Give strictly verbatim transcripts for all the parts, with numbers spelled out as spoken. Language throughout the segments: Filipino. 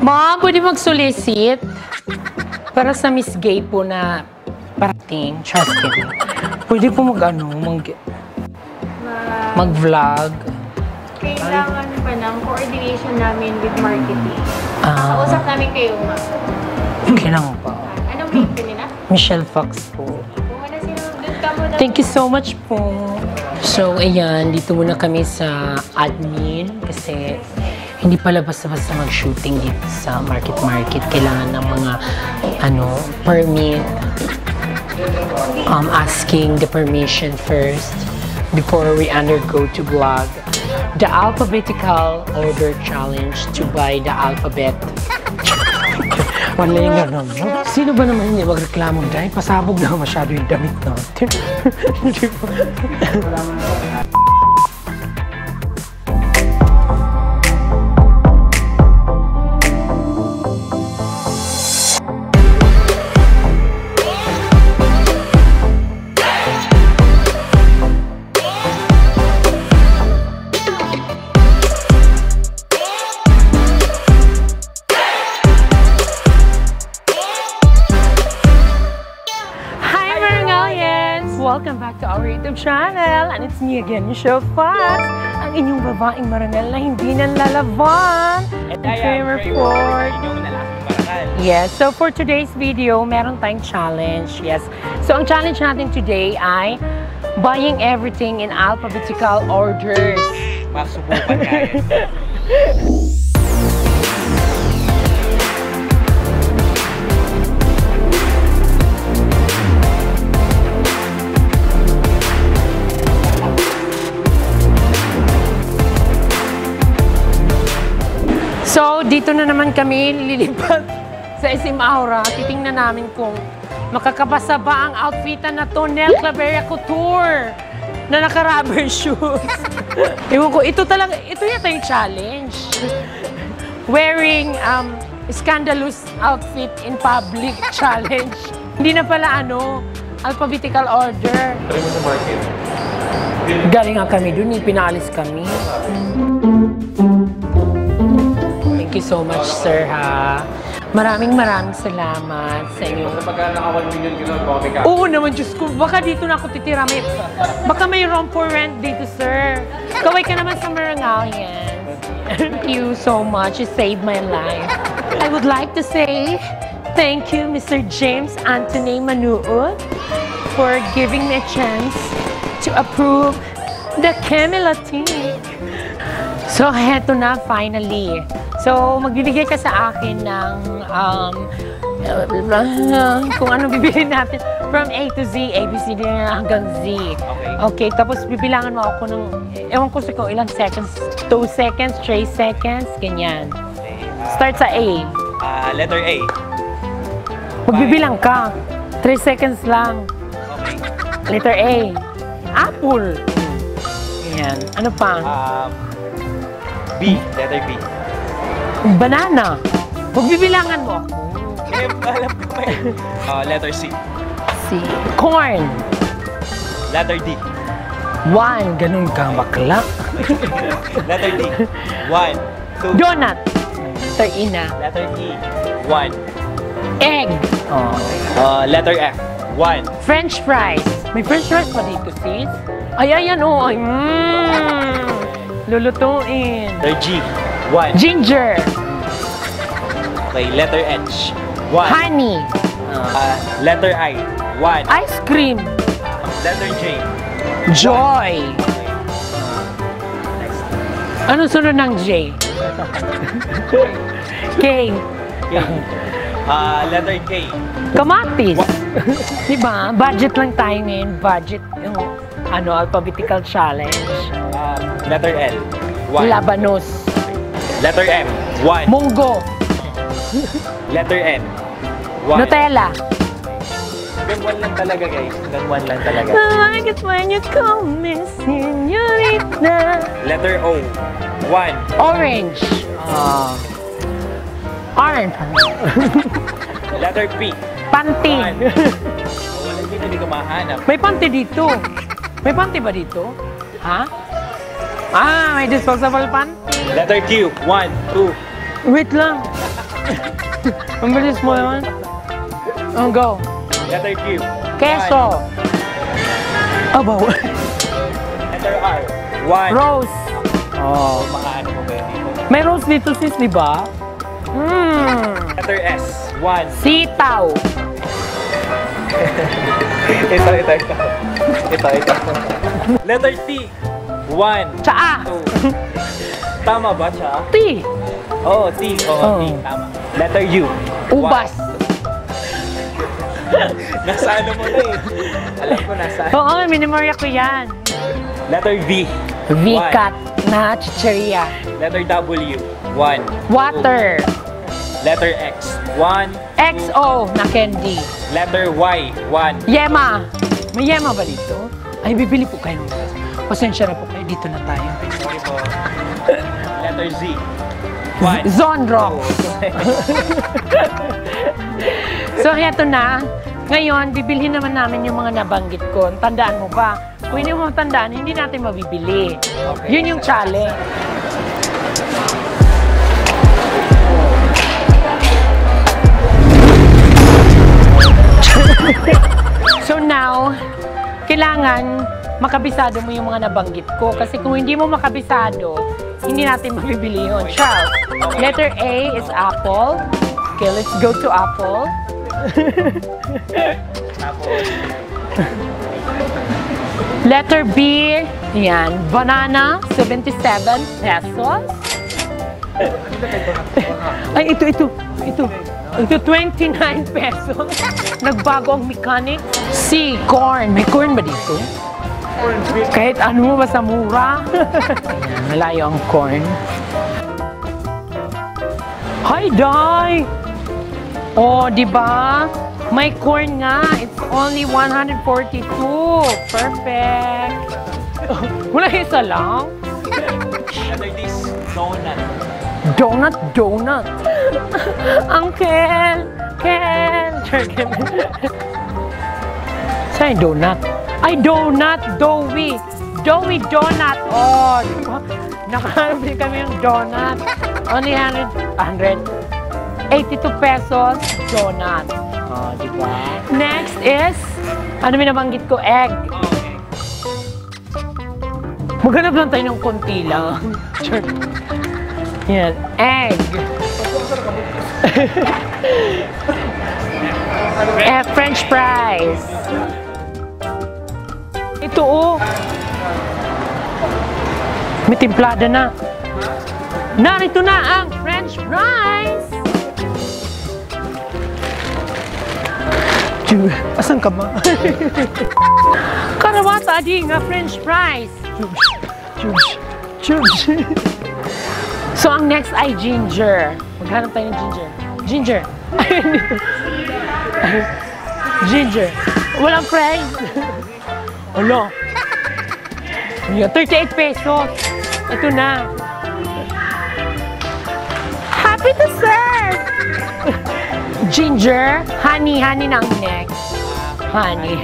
Ma'am, pwede mag-solicit para sa Miss Gay po na parating. Trust me. Pwede po mag-ano, mag... mag-vlog. Kailangan pa ng coordination namin with marketing. Ah. Kausap namin kayo, ma'am. Kailangan pa. Anong name ko nila? Michelle Fox po. Muna sila, doon ka muna. Thank you so much po. So, ayan, dito muna kami sa admin kasi hindi pala basta-basta mag-shooting dito sa market-market. Kailangan ng mga, ano, permit. Um, asking the permission first before we undergo to vlog. The alphabetical order challenge to buy the alphabet. Wala yung gano'n, no? Sino ba naman hindi magreklamo dahil pasabog na masyado yung damit natin? Hindi po. Welcome back to our YouTube channel, and it's me again, Michelle Fox, ang inyong babaeng marangal na hindi nanlalaban. At I am report. Inyong lalaking marangal. Yes, so for today's video, meron tayong challenge. Yes, so ang challenge natin today ay buying everything in alphabetical orders. Masubukan kayo. So, dito na naman kami lilipat sa S M Aura. Titingnan namin kung makakapasa ba ang outfitan na to, Nel Claveria Couture na naka-rubber shoes. Ewan ko, ito talaga, ito yata yung challenge. Wearing um, scandalous outfit in public challenge. Hindi na pala ano, alphabetical order. Try mo sa market. Galing nga kami dun, pinaalis kami. Thank you so much, sir, ha. Maraming maraming salamat sa inyo. Sa pagka naka one million gano'n, baka ka. Oo naman, Diyos ko. Baka dito na ako titira. May, baka may room for rent dito, sir. Kaway ka naman sa Marangalian. Thank you so much. You saved my life. I would like to say thank you, Mister James Anthony Manuot, for giving me a chance to approve the Camila team. So, heto na, finally. So, magbibigay ka sa akin ng um, uh, kung ano bibili natin from A to Z, A, B, C, D hanggang Z. Okay. Okay, tapos bibilangan mo ako ng, ewan ko sa kung ilang seconds, two seconds, three seconds, ganyan. Okay. Uh, Start sa A. Uh, letter A. Magbibilang ka. three seconds lang. Okay. Letter A. Apple. Ganyan. Ano pa? Um, B. Letter B. Banana. Magbibilangan mo. Eh, alam ko ba eh. Uh, letter C. C. Corn. Letter D. One. Ganun ka, bakla. Letter D. One. Two. Donut. Letter E na. Letter E. One. Egg. Oh. Uh, letter F. One. French fries. May french fries pa dito, sis? Ay, ayan, oh. Ay, mmm. Lulutuin. Letter G. One. Ginger. Okay, letter H. One. Honey. Uh, letter I. One. Ice cream. Letter J. Joy. Okay. Next. Ano sunod ng J? K. K. Uh, letter K. Kamatis. Diba? Budget lang tayo ngayon. Budget yung ano, alphabetical challenge. Uh, letter L. One. Labanos. Letter M. One. Munggo. Letter N. One. Nutella. Hanggang one lang talaga, guys. Hanggang one lang talaga. I like it when you call me señorita. Letter O. One. Orange. Uh, orange. Letter P. Panty. One. Wala dito, hindi ko mahanap. May panty dito. May panty ba dito? Ha? Ah, may disposable panty. Letter Q. One. Two. Wait lang. Ang bilis mo yun. Oh, go. Letter Q. Queso. Abaw. Letter R. One. Rose. Oh, mga ano mo ba yun dito? May rose dito sis, di ba? Hmm. Letter S. One. Sitaw. Ito, ito, ito. Ito, ito. Letter T. One. Tsaa. Two. Tama ba siya? T. Oo, oh, T. Oo, Oh. T. Tama. Letter U. Ubas. Nasa ano mo na eh. Alam ko nasa. Oo, minimorya ko yan. Letter V. V-cut na chicheria. Letter W. One. Water. Letter X. One. X O na candy. Letter Y. One. Yema. May yema ba dito? Ay, bibili po kayo. Pasensya na po kayo. Dito na tayo. Sorry po. Letter Z. One. Zonrock. So, heto na. Ngayon, bibilhin naman namin yung mga nabanggit ko. Tandaan mo ba? Kung hindi mo tandaan, hindi natin mabibili. Okay. Yun yung challenge. So now, kailangan makabisado mo yung mga nabanggit ko. Kasi kung hindi mo makabisado, hindi natin mabibili yun. Charles, letter A is apple. Okay, let's go to apple. Tapos, Letter B, yan, banana, seventy-seven pesos. Ay, ito, ito, ito. Ito, twenty-nine pesos. Nagbago ang mechanic. C, corn. May corn ba dito? Kahit ano mo, basta mura. Ayan, malayo ang corn. Hi, Day! Oh, di ba? May corn nga. It's only one hundred forty-two. Perfect. Wala isa lang. letter this. Donut. Donut, donut. Uncle, Ken. Saan yung donut? Ay, donut, doughy. Doughy donut. Oh, di ba? Nakahanap din kami yung donut. Only one hundred eighty-two pesos donut. Oh, di ba? Next is, ano may nabanggit ko? Egg. Okay. Maghanap lang tayo ng konti lang. Yan, egg. eh, French fries. Ito oh. May timplada na. Narito na ang French fries. Diyo, asan ka ba? Karawata di nga French fries. Chush, chush. So, ang next ay ginger. Maghanap tayo ng ginger. Ginger. Ginger. Walang fries. Wala. Yeah, thirty-eight pesos. Ito na. Happy to serve! Ginger. Honey. Honey na ang next. Honey.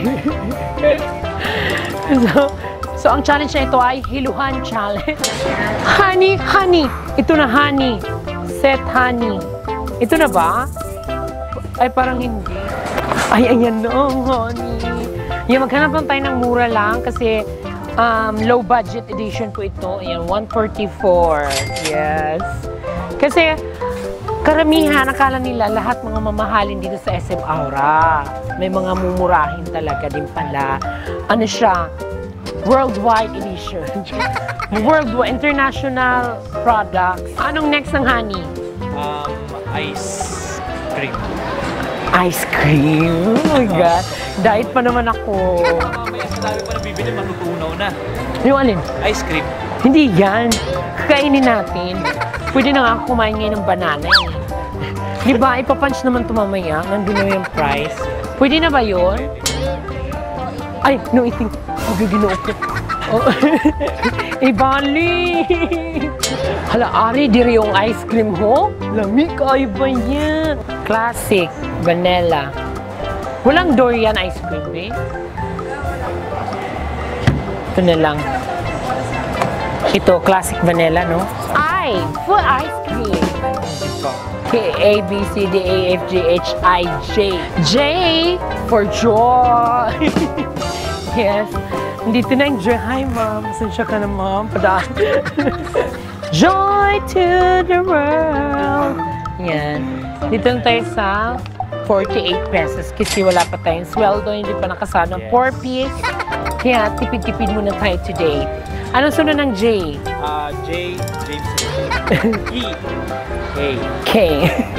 so, so, ang challenge na ito ay hiluhan challenge. Honey, honey. Ito na honey. Set honey. Ito na ba? Ay, parang hindi. Ay, ayan na ang honey. Yan, maghanap lang tayo ng mura lang kasi um, low budget edition po ito. Ayan, one forty-four. Yes. Kasi karamihan, akala nila lahat mga mamahalin dito sa S M Aura. May mga mumurahin talaga din pala. Ano siya? Worldwide edition. Worldwide, international products. Anong next ng honey? Um, ice cream. Ice cream? Oh my God. Diet pa naman ako. Mamaya sa dami pa na bibili, matutunaw na. Yung alin? Ice cream. Hindi yan. Kakainin natin. Pwede na nga ako kumain ngayon ng banana eh. Di ba? Ipapunch naman ito mamaya. Nandun na yung price. Pwede na ba yun? Ay, no eating. Magiginaw ko. Oh. Ibali! Hala, Ari, diri yung ice cream ho? Lamig, ay ba yan? Classic, vanilla. Walang durian ice cream, eh? Ito na lang. Ito, classic vanilla, no? Ay, full ice cream. K, A, B, C, D, A, F, G, H, I, J. J for joy. Yes. Dito na yung joy. Hi, ma'am. Pasensya ka na, ma'am. Padaan. Joy to the world. Yan. Dito lang tayo sa forty-eight pesos kasi wala pa tayong sweldo, hindi pa nakasano. Yes. four piece. Kaya tipid-tipid muna tayo today. Anong sunod ng J? Uh, J, James. E. K. K. K.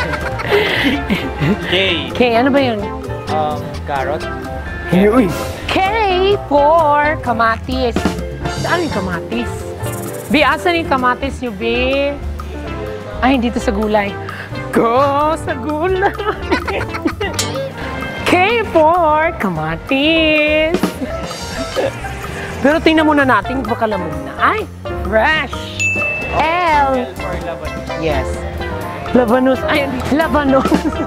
K. K, ano ba yun? Um, carrot. Uy. K for kamatis. Ano yung kamatis? B, asan yung kamatis nyo, B? Ay, dito sa gulay. Go sa gulay. K for kamatis. Pero tingnan muna natin, baka lamog na. Ay, fresh. L. L for labanos. Yes. Labanos. Ay, labanos.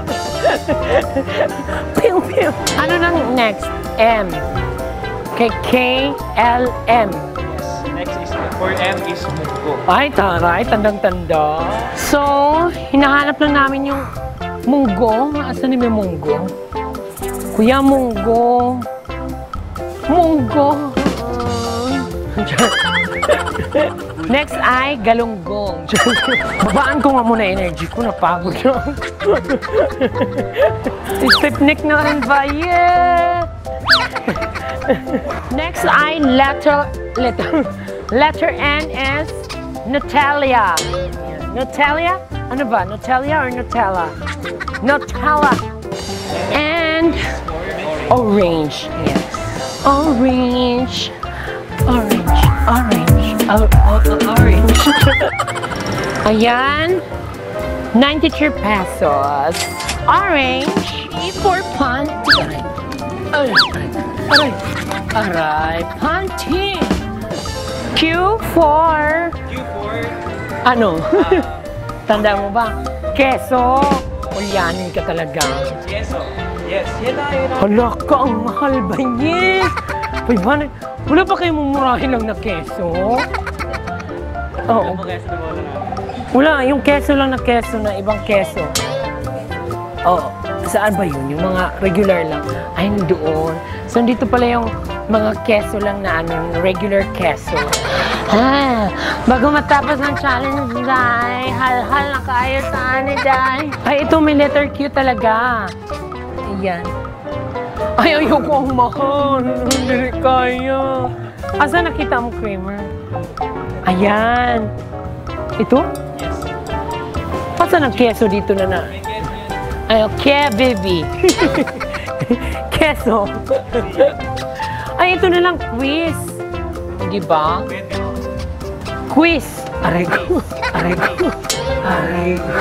Pew, pew. Ano nang next? M. K, K, L, M. Yes. Next is, for M is munggo. Ay, taray. Tandang-tanda. So, hinahanap lang namin yung munggo. Asan ni may munggo? Kuya, munggo. Munggo. Next ay galunggong. Babaan ko nga muna energy ko, napagod na. Istipnik na rin ba? Yeah! Next ay letter, letter, letter N is Nutella. Nutella? Ano ba? Nutella or Nutella? Nutella. And orange. Yes. Orange. Orange. Orange. Oh, oh, oh, orange. Ayan. ninety-three pesos. Orange. E for panty. Aray. Aray. Aray. Panty. Q for... Q for... Ano? Uh, Tanda mo ba? Keso. Ulyanin ka talaga. Yeso. Yes. Yan na, yun na. Hala ka, ang mahal ba yun? Uy, ba, wala pa kayong mumurahin lang na keso? Oo. Ano guys, na wala na. Wala, yung keso lang na keso na ibang keso. Oo. Saan ba yun? Yung mga regular lang. Ay, doon. So, dito pala yung mga keso lang na ano, regular keso. Ha, bago matapos ang challenge, Day, hal-hal na kayo sa ani, Day. Ay, ito may letter Q talaga. Ayan. Ay, ayoko ang mahal. Hindi kaya. Asa nakita mo, Kramer? Ayan. Ito? Yes. Asa ng keso dito na na? Ay, okay, baby. Keso. Ay, ito na lang, quiz. Di ba? Quiz. Aray ko. Aray ko. Aray ko.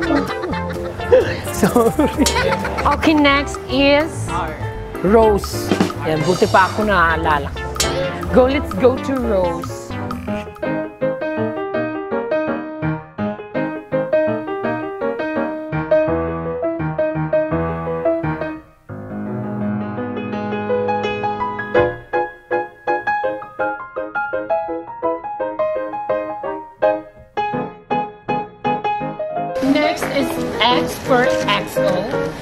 Sorry. Okay, next is R. Rose. Yan, buti pa ako naaalala ko. Go, let's go to Rose. Next is X for X O.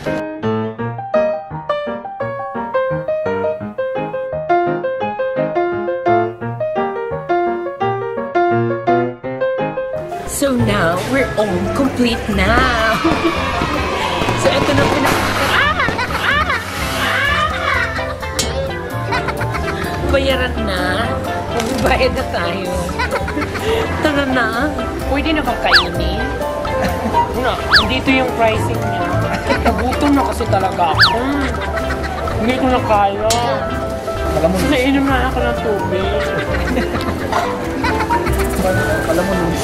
So now, we're all complete now. So ito na pinag... Ah! Ah! Ah! Bayaran na. Magbayad na tayo. Tara na. Pwede na kakainin. Una, dito yung pricing niya. Nagutom na kasi talaga ako. Hindi ko na kaya. Alam mo, Nainom na ako ng tubig. alam mo nun.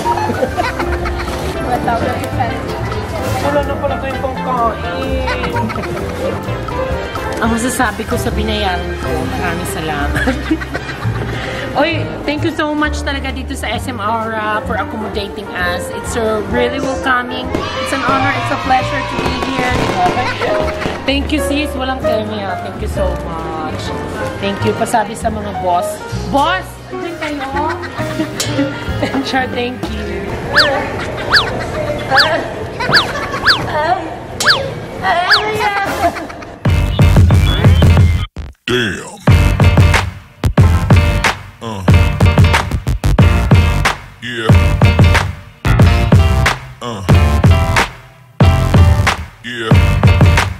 Wala na pala kayong pangkain. Ang masasabi ko sa binayaran ko, maraming salamat. Oy, thank you so much talaga dito sa S M Aura for accommodating us. It's a really welcoming. It's an honor, it's a pleasure to be here. Thank you, sis. Walang kemi ha. Thank you so much. Thank you. Pasabi sa mga boss. Boss! Andiyan kayo? Char, thank you. Damn. Uh. Yeah. Uh. Yeah.